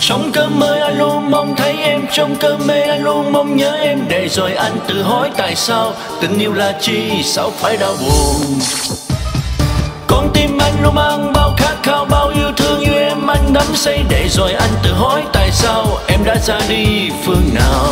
Trong cơn mơ anh luôn mong thấy em, trong cơn mê anh luôn mong nhớ em. Để rồi anh tự hỏi tại sao tình yêu là chi, sao phải đau buồn. Con tim anh luôn mang bao khát khao, bao yêu thương yêu em anh đắm say. Để rồi anh tự hỏi tại sao em đã ra đi phương nào.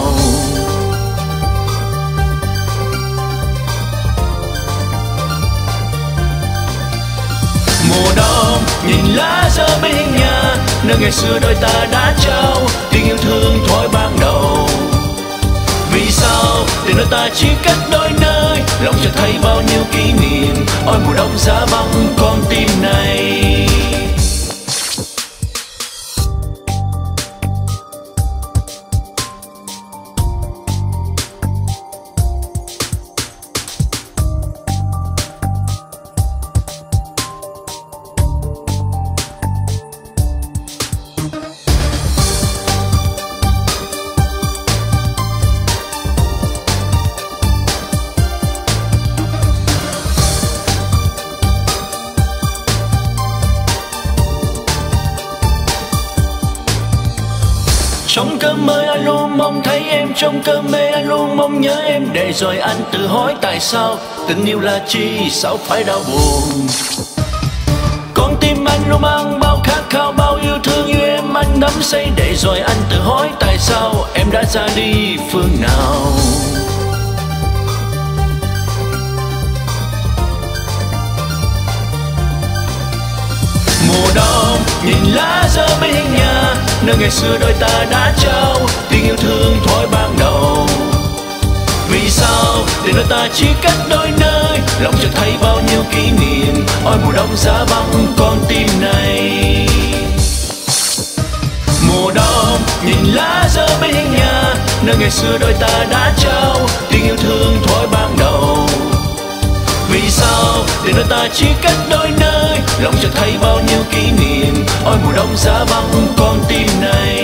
Mùa đông nhìn lá rơi bên hiên nhà, nơi ngày xưa đôi ta đã trao tình yêu thương thuở ban đầu. Vì sao tình đôi ta chỉ cách đôi nơi, lòng chợt thấy bao nhiêu kỷ niệm. Ôi mùa đông giá băng con tim này. Trong cơn mơ anh luôn mong thấy em, trong cơn mê anh luôn mong nhớ em. Để rồi anh tự hỏi tại sao tình yêu là chi, sao phải đau buồn. Con tim anh luôn mang bao khát khao, bao yêu thương yêu em anh đắm say. Để rồi anh tự hỏi tại sao em đã ra đi phương nào. Mùa đông nhìn lá rơi bên hiên nhà, nơi ngày xưa đôi ta đã trao tình yêu thương thuở ban đầu. Vì sao tình đôi ta chỉ cách đôi nơi, lòng chợt thấy bao nhiêu kỷ niệm. Ôi mùa đông giá băng con tim này. Mùa đông nhìn lá rơi bên hiên nhà, nơi ngày xưa đôi ta đã trao tình yêu thương thuở ban đầu. Vì sao tình đôi ta chỉ cách đôi nơi, lòng chợt thấy bao nhiêu kỷ niệm. Ôi mùa đông giá băng con tim này.